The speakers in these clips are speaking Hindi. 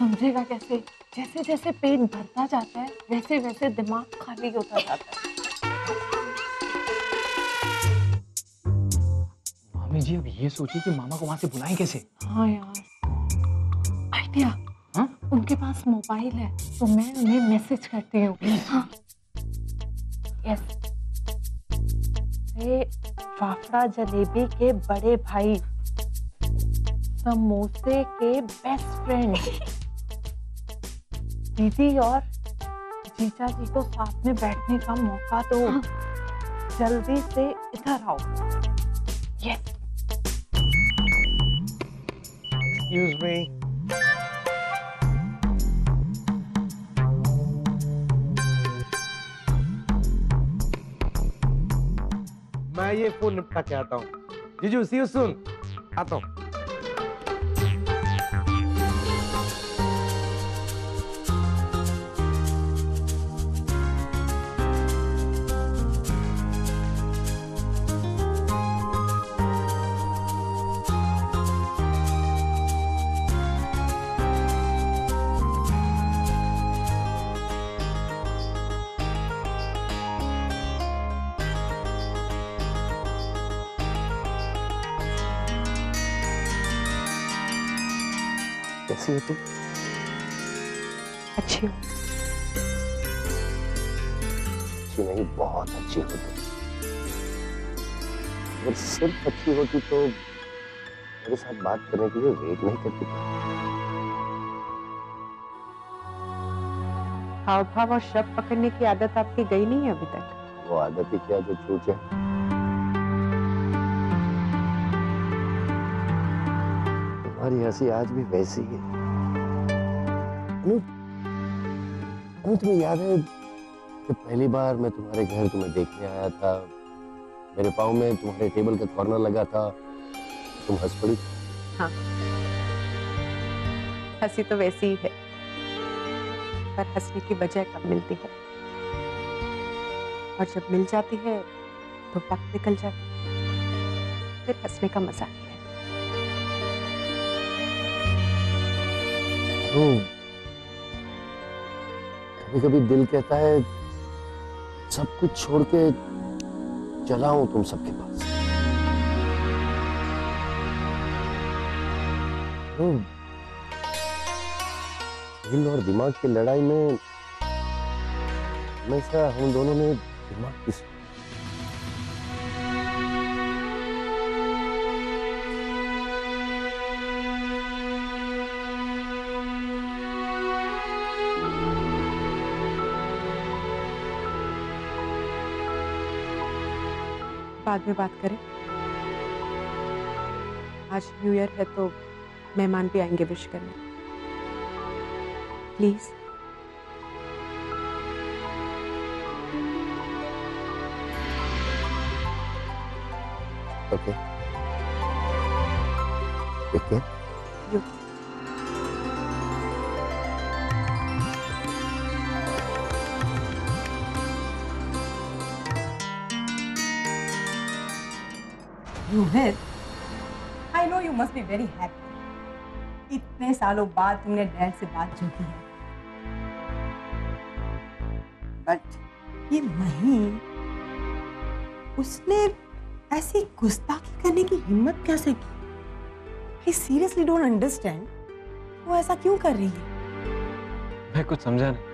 समझेगा कैसे? जैसे जैसे पेट भरता जाता है वैसे वैसे दिमाग खाली होता जाता है। मामी जी अब ये सोचिए कि मामा को वहां से बुलाएं कैसे? हाँ यार, आइडिया। हाँ? उनके पास मोबाइल है तो मैं उन्हें मैसेज करती हूँ। हाँ यस। फाफड़ा जलेबी के बड़े भाई, समोसे के बेस्ट फ्रेंड, दीदी और जीजा जी को साथ में बैठने का मौका दो। जल्दी से इधर आओ। यस। Excuse me. मैं ये फोन निपटा के आता हूँ। जीजू सी यू सून। आता हूँ। कैसी हो तुम? अच्छी हो। अच्छी नहीं, बहुत अच्छी हो तुम। अगर सिर्फ अच्छी होती तो मेरे साथ बात करने के लिए वेट नहीं करती। हाव भाव और शब्द पकड़ने की आदत आपकी गई नहीं है अभी तक? वो आदत ही क्या जो छूट जाए। तुम्हारी हंसी आज भी वैसी है। तुम्हें याद है कि पहली बार मैं तुम्हारे घर तुम्हें देखने आया था, मेरे पाँव में तुम्हारे टेबल का कॉर्नर लगा था, तुम हंस पड़ी। हाँ, हंसी तो वैसी ही है, पर हंसने की वजह कब मिलती है, और जब मिल जाती है तो वक्त निकल जाता है, फिर हंसने का मजा है। कभी कभी दिल कहता है सब कुछ छोड़ के चला हूं तुम सबके पास। दिल और दिमाग की लड़ाई में हमेशा हम दोनों ने दिमाग की बाद में बात करें। आज न्यू ईयर है तो मेहमान भी आएंगे विश करने, प्लीज। ओके, ठीक है। Rohit, I know you must be very happy. इतने सालों बाद तुमने डैड से बात जो की है, बट ये मही, उसने ऐसी गुस्ताखी करने की हिम्मत कैसे की? I seriously don't understand. वो ऐसा क्यों कर रही है? मैं कुछ समझा नहीं।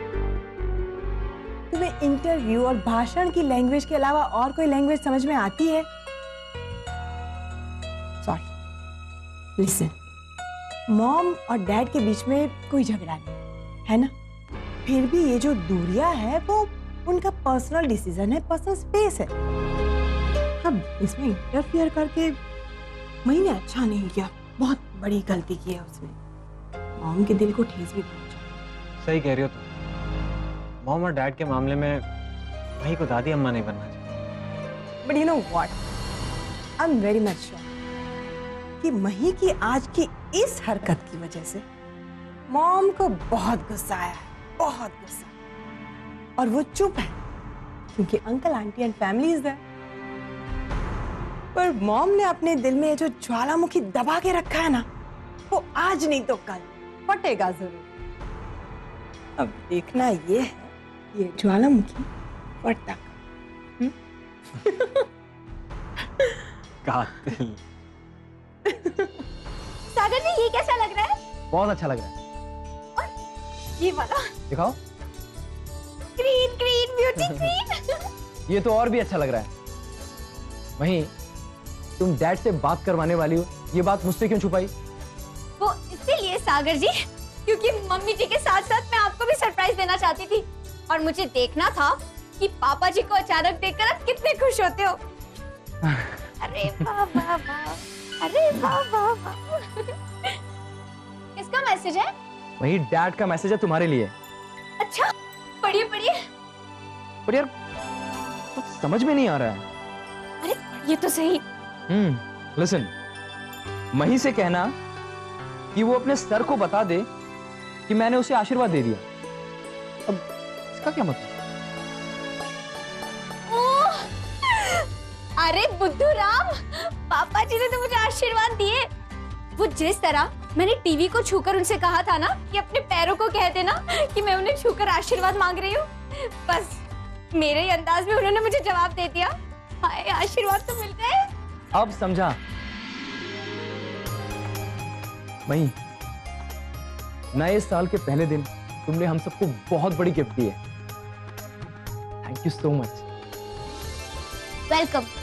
तुम्हें इंटरव्यू और भाषण की लैंग्वेज के अलावा और कोई लैंग्वेज समझ में आती है? सॉरी, लिसन, मॉम और डैड के बीच में कोई झगड़ा नहीं है ना, फिर भी ये जो दूरियां है वो उनका पर्सनल डिसीजन है, पर्सनल स्पेस है। अब इसमें इंटरफियर करके मैंने अच्छा नहीं किया, बहुत बड़ी गलती की है उसने, मॉम के दिल को ठेस भी पहुंचा। सही कह रही हो तुम। मॉम और डैड के मामले में वही को दादी अम्मा नहीं बनना चाहिए। But you know what, I am very much sure कि मही की आज की इस हरकत की वजह से मॉम को बहुत गुस्सा आया है, बहुत गुस्सा, और वो चुप है क्योंकि uncle aunty and family is there. पर मॉम ने अपने दिल में जो ज्वालामुखी दबा के रखा है ना, वो आज नहीं तो कल फटेगा जरूर। अब देखना ये है, ये ज्वालामुखी फटता कातिल। सागर जी, ये कैसा लग रहा है? बहुत अच्छा लग रहा है। ये वाला दिखाओ। Green green beauty green. ये तो और भी अच्छा लग रहा है। वहीं तुम डैड से बात करवाने वाली हो, ये बात मुझसे क्यों छुपाई? वो इसीलिए सागर जी, क्योंकि मम्मी जी के साथ साथ मैं आपको भी सरप्राइज देना चाहती थी और मुझे देखना था कि पापा जी को अचानक देखकर आप कितने खुश होते हो। अरे वाह वाह वाह, अरे वाह वाह वाह। किसका मैसेज है? वही डैड का मैसेज है तुम्हारे लिए। अच्छा, पढ़िए पढ़िए। पर यार कुछ समझ में नहीं आ रहा है। अरे ये तो सही। लिसन, मही से कहना कि वो अपने सर को बता दे कि मैंने उसे आशीर्वाद दे दिया। अब इसका क्या मतलब? ओह, अरे बुद्धू राम, पापा जी ने तो मुझे आशीर्वाद दिए। वो जिस तरह मैंने टीवी को छूकर उनसे कहा था ना कि अपने पैरों को कह देना कि मैं उन्हें छूकर आशीर्वाद मांग रही हूँ, बस मेरे ही अंदाज में उन्होंने मुझे जवाब दे दिया। हाय, आशीर्वाद तो मिल गए। अब समझा। मही, नए साल के पहले दिन तुमने हम सबको बहुत बड़ी गिफ्ट दी है। Thank you so much. Welcome.